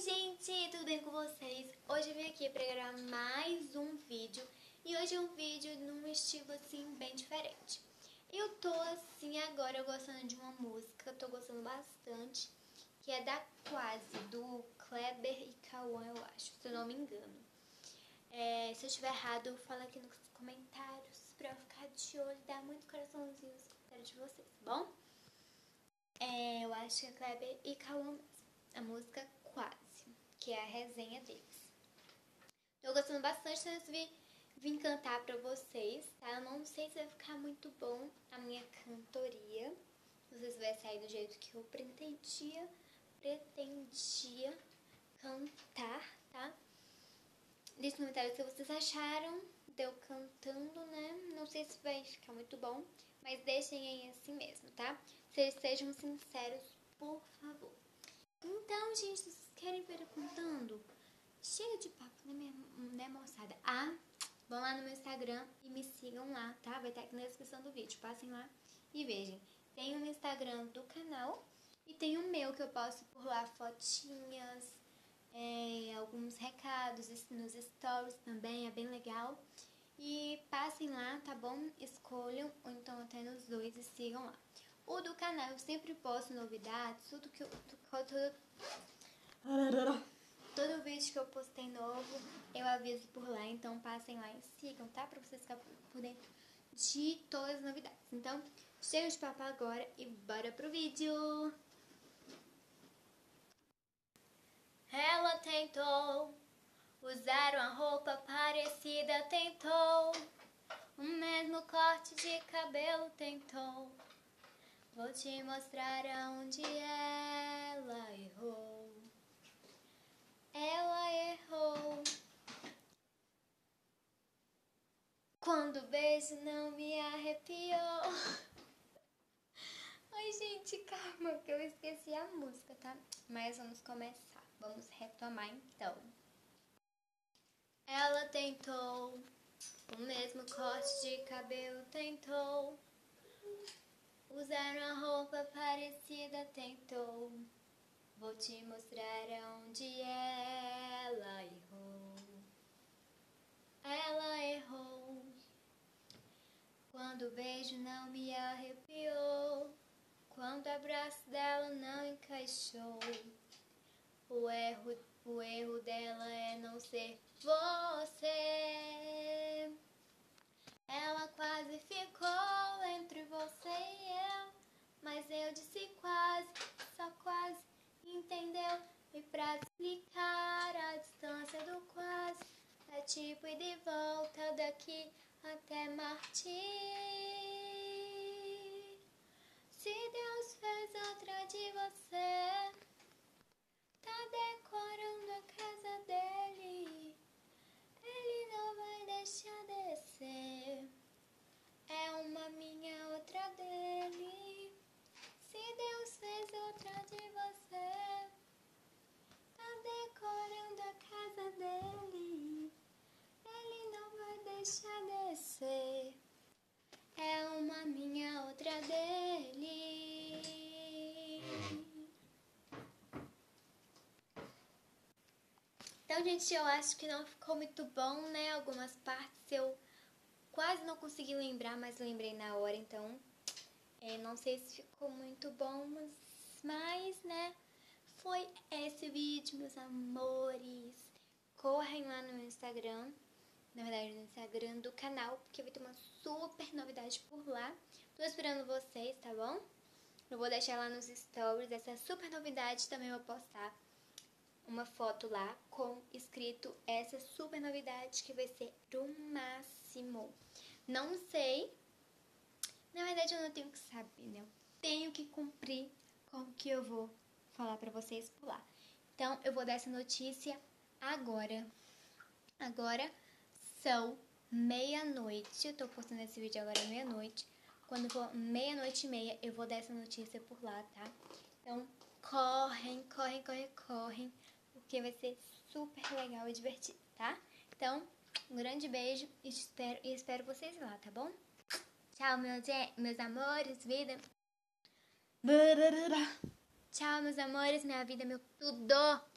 gente, tudo bem com vocês? Hoje eu vim aqui pra gravar mais um vídeo. E hoje é um vídeo num estilo assim bem diferente. Eu tô assim agora gostando de uma música, eu tô gostando bastante, que é da Quase, do Kleber e Cauã, eu acho, se eu não me engano. Se eu estiver errado, fala aqui nos comentários pra eu ficar de olho e dar muito coraçãozinho nos comentários de vocês, tá bom? Eu acho que é Kleber e Cauã mesmo. A música Quase, que é a resenha deles. Tô gostando bastante, então eu vim cantar pra vocês, tá? Eu não sei se vai ficar muito bom a minha cantoria. Não sei se vai sair do jeito que eu pretendia cantar, tá? Deixe nos comentários o que vocês acharam de eu cantando, né? Não sei se vai ficar muito bom, mas deixem aí assim mesmo, tá? Vocês sejam sinceros, por favor. Então, gente, vocês querem ver eu cantando? Chega de papo, né, moçada? Vão lá no meu Instagram e me sigam lá, tá? Vai estar aqui na descrição do vídeo. Passem lá e vejam. Tem um Instagram do canal e tem o meu, que eu posto por lá fotinhas, alguns recados nos stories também, é bem legal. E passem lá, tá bom? Escolham, ou então até nos dois e sigam lá. O do canal eu sempre posto novidades, todo vídeo que eu postei novo eu aviso por lá, então passem lá e sigam, tá? Pra vocês ficarem por dentro de todas as novidades. Então, chega de papo agora e bora pro vídeo! Ela tentou usar uma roupa parecida, tentou o mesmo corte de cabelo, tentou. Vou te mostrar aonde ela errou. Ela errou quando o beijo não me arrepiou. Ai, gente, calma que eu esqueci a música, tá? Mas vamos começar. Vamos retomar então. Ela tentou o mesmo corte de cabelo, tentou usar uma roupa parecida, tentou. Vou te mostrar aonde ela errou. Ela errou quando o beijo não me arrepiou, quando o abraço dela não encaixou. O erro dela é não ser você. Ela quase ficou entre você e eu, mas eu disse quase, só quase, entendeu? E pra explicar a distância do quase, é tipo ir de volta daqui até Marte. Se Deus fez outra de você, tá decorando a casa dele, ele não vai deixar descer. É uma minha, outra dele. Se Deus fez outra de você, tá decorando a casa dele, ele não vai deixar descer. É uma minha, outra dele. Então, gente, eu acho que não ficou muito bom, né? Algumas partes eu quase não consegui lembrar, mas lembrei na hora, então não sei se ficou muito bom, mas, né, foi esse vídeo, meus amores. Correm lá no meu Instagram, na verdade no Instagram do canal, porque vai ter uma super novidade por lá. Tô esperando vocês, tá bom? Eu vou deixar lá nos stories essa super novidade, também vou postar uma foto lá com escrito essa super novidade que vai ser do máximo. Não sei, na verdade eu não tenho que saber, né? Eu tenho que cumprir com o que eu vou falar pra vocês por lá. Então eu vou dar essa notícia agora. Agora são meia-noite, eu tô postando esse vídeo agora meia-noite. Quando for 00:30 eu vou dar essa notícia por lá, tá? Então correm, porque vai ser super legal e divertido, tá? Então, um grande beijo e espero vocês lá, tá bom? Tchau, meus amores, vida. Tchau, meus amores, minha vida, meu tudo.